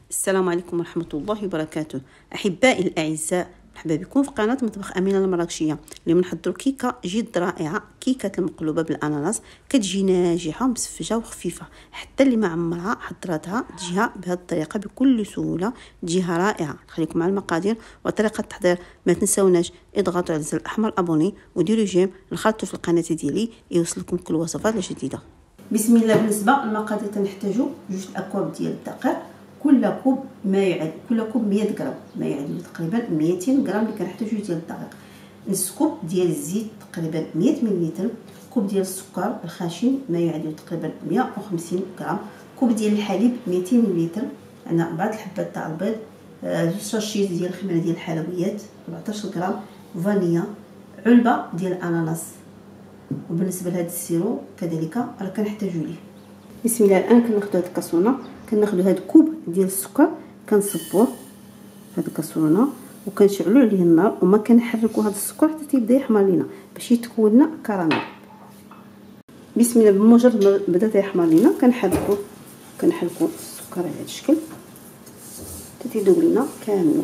السلام عليكم ورحمة الله وبركاته. أحبائي الأعزاء، مرحبا بكم في قناة مطبخ أمينة المراكشية. اليوم نحضروا كيكة جد رائعة، كيكة المقلوبة بالأناناس. كتجي ناجحة مسفجة وخفيفة، حتى اللي ما عمرها حضرتها تجيها بهذه الطريقة بكل سهولة، تجيها رائعة. خليكم مع المقادير وطريقة التحضير. ما تنساوناش اضغطوا على الزر الأحمر أبوني وديروا جيم نخرطوا في القناة ديالي يوصلكم كل وصفات الجديدة. بسم الله. بالنسبة للمقادير تنحتاجوا 2 أكواب ديال الدقيق، كل كوب ما يعادل 100 غرام، ما يعادل تقريبا 200 غرام اللي كنحتاجوه ديال الدقيق. نص كوب ديال الزيت تقريبا 100 ملل، كوب ديال السكر الخاشن ما يعادل تقريبا 150 غرام، كوب ديال الحليب 200 ملل، عندنا 4 الحبات تاع البيض، 2 شاشيط ديال الخميره ديال الحلويات، 14 غرام فانيلا، علبه ديال الاناناس. وبالنسبه لهذا السيرو كذلك راه كنحتاجو ليه. بسم الله. الان كناخذ هاد الكاسرونه، كناخذ هاد كوب ديال السكر، كنصبوه هاد الكاسرونه وكنشعلوا عليه النار وما كنحركوا هاد السكر حتى تيبدا يحمر لينا باش يتكون لنا كراميل. بسم الله. بمجرد ما بدا تيحمر لينا كنحركوا السكر على هاد الشكل حتى تيذوب لنا كامل.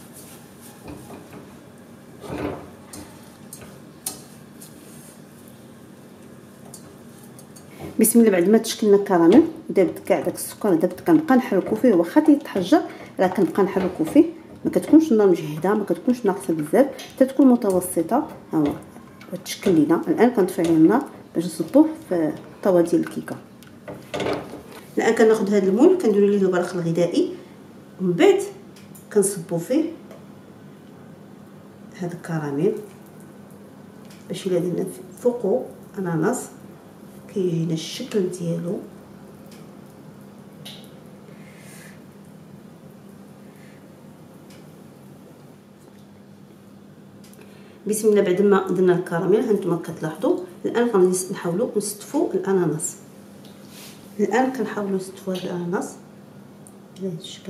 بسم الله. بعد ما تشكلنا الكراميل ودابت كاع داك السكر، دابت كنبقى نحركو فيه، واخا تيتحجر راه كنبقى نحركو فيه. ما كتكونش النار مجهده، ما كتكونش ناقصه بزاف، حتى تكون متوسطه. ها هو تشكل لينا. الان كنطفي عليه النار باش نصبوه في الطاوه ديال الكيكه. الان كناخذ هذا المول كنديروا ليه الورق الغذائي، ومن بعد كنصبوا فيه هذا الكراميل باش الا درنا فوقو اناناس كيجينا الشكل ديالو. بسم الله. بعد ما درنا الكراميل هانتوما كتلاحظوا الان غنحاولوا نستفوا الاناناس. الان كنحاولوا نستفوا هذا الاناناس بهذا الشكل.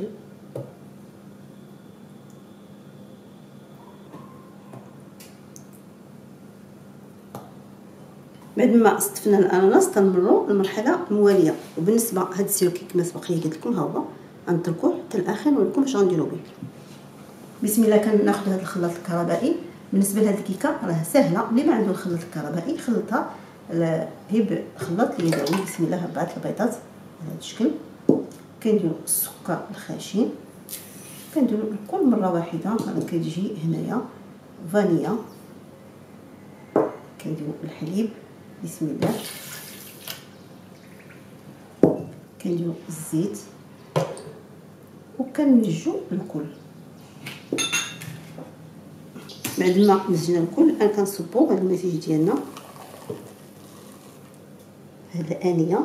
بعد ما استفنا الاناناس تنمروا للمرحله المواليه. وبالنسبه هاد السيرو كما سبق لي قلت لكم ها هو غنتركوه حتى الاخر ونوريكم اش غنديروا به. بسم الله. كناخذ هذا الخلاط الكهربائي. بالنسبه لهاد الكيكه راه سهله، اللي ما عنده الخلاط الكهربائي خلطها هي بخلاط اليدوي. بسم الله. 4 البيضات على هذا الشكل. كنديروا السكر الخاشن، كنديروا كل مره واحده. راه كتجي هنايا فانيلا، كنديروا الحليب. بسم الله. كنديروا الزيت وكنمجوا الكل. بعد ما مزجنا الكل الان كنصبوا هذا المزيج ديالنا هذا الانيه.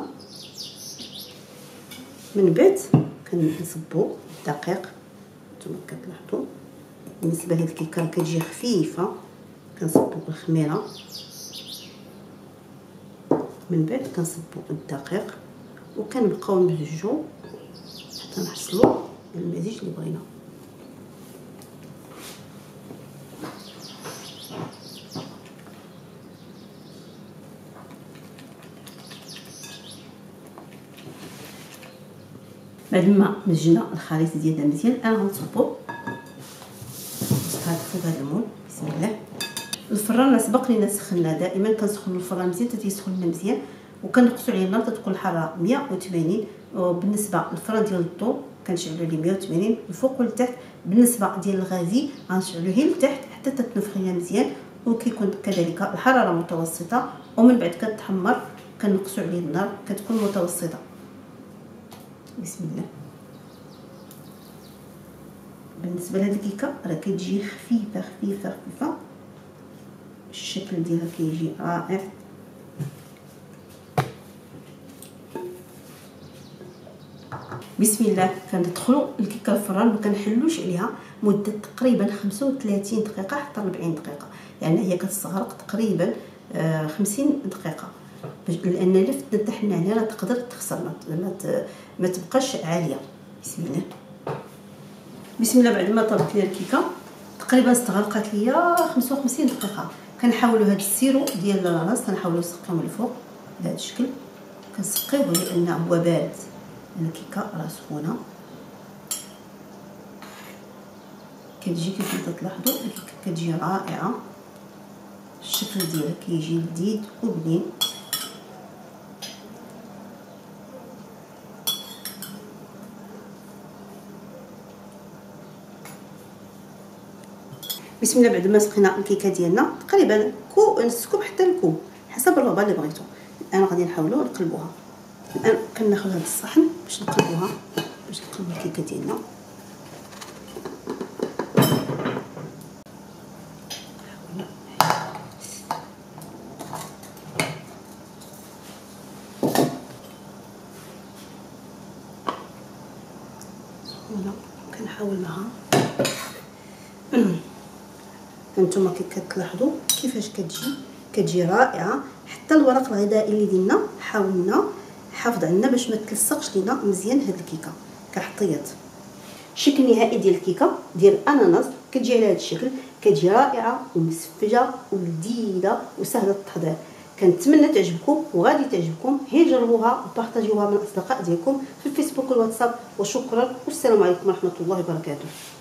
من بعد كنصبوا الدقيق. نتوما كتلاحظوا بالنسبه لهاد الكيكه كتجي خفيفه. كنصبوا الخميره، من بعد كنصبوا الدقيق وكنبقاو نمزجوا حتى نحصلوا المزيج اللي بغينا. بعد ما مزجنا الخليط ديالنا مزيان الان غنصبوا فوق هذا المول. بسم الله. الفران سبق لينا سخنا، دائما كنسخنوا الفران مزيان حتى تيسخن لنا مزيان، وكنقصوا عليه النار تتكون الحراره 180. وبالنسبه للفران ديال الضو كنشعلوا عليه 180 الفوق والتحت. بالنسبه ديال الغازي غنشعلوه لتحت حتى تتنفخ لنا مزيان، وكيكون كذلك الحراره متوسطه. ومن بعد كتحمر كنقصوا عليه النار كتكون متوسطه. بسم الله. بالنسبه لهاد الكيكه راه كتجي خفيفه خفيفه خفيفه، الشكل ديالها كيجي رائع. بسم الله. كندخلوا الكيكه الفران ما كنحلوش عليها مده تقريبا 35 دقيقه حتى 40 دقيقه، يعني هي كتستغرق تقريبا 50 دقيقه، لان الا فتحنا عليها راه تقدر تخسر ما تبقاش عاليه. بسم الله. بسم الله. بعد ما طابت لي الكيكه تقريبا استغرقت ليا 55 دقيقه. كنحاولوا هذا السيرو ديال الاناناس كنحاولوا نسقيوه من الفوق بهذا الشكل. كنسقيوه لانه هو بارد، الكيكه راه سخونه. كتجي كيف ما تلاحظوا كتجي رائعه. الشكل ديالها كيجي لذيذ وبنين. بسم الله. بعد ما سقينا الكيكه ديالنا تقريبا نص كوب حتى الكوب حسب الرغبه اللي بغيتو. الان غادي نحاولوا نقلبوها. الان كناخذ هذا الصحن باش نقلبوها، باش نقلبوا الكيكه ديالنا. هنا كنحاول معها. هانتوما كتلاحظوا كيفاش كتجي رائعه. حتى الورق الغذائي اللي درنا حاولنا حافظ عنا باش ما تلصقش لينا مزيان هاد الكيكه كحطيات. الشكل النهائي ديال الكيكه ديال الاناناس كتجي على هذا الشكل، كتجي رائعه ومسفجه ولذيذه وسهله التحضير. كنتمنى تعجبكم وغادي تعجبكم. هي جربوها وبارطاجيوها مع الاصدقاء ديالكم في الفيسبوك والواتساب. وشكرا والسلام عليكم ورحمه الله وبركاته.